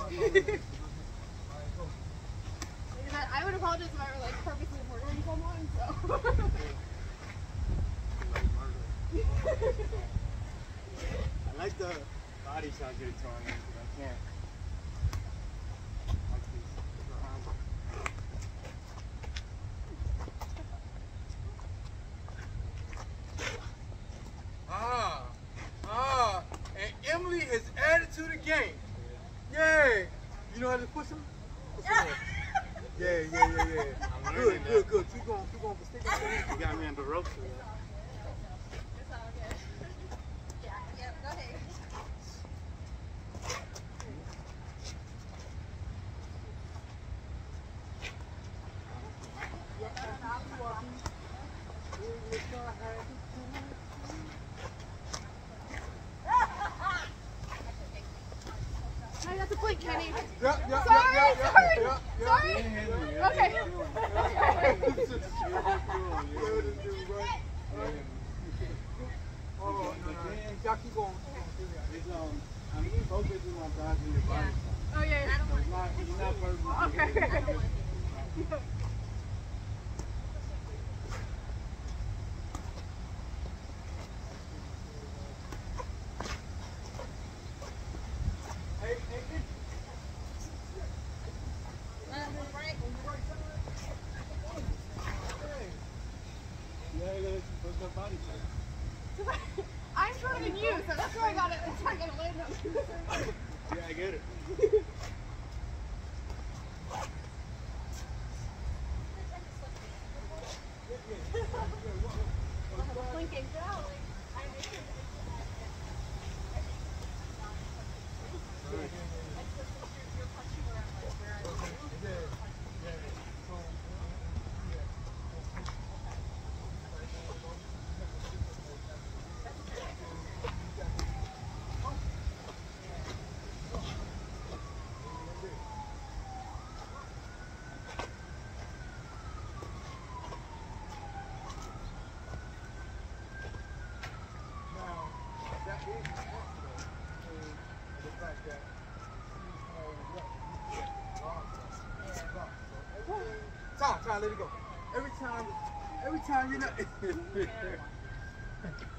I would apologize if I were like purposely murdering someone, so. I like the body shot getting thrown in, but I can't. Like these. And Emily has added to the game. Yay! You know how to push him? Yeah. Good. Keep going. Stick on. You got me on the ropes. It's all good. Yeah, go ahead. I got to play Kenny. Sorry. Okay. Y'all keep going. I'm focusing on dodging your body. Oh yeah. It's not personal. Okay. I'm shorter than you, so that's where I got it. That's why I got to land on you. Yeah, I get it. Blinking. Tom, let it go. Every time you're not.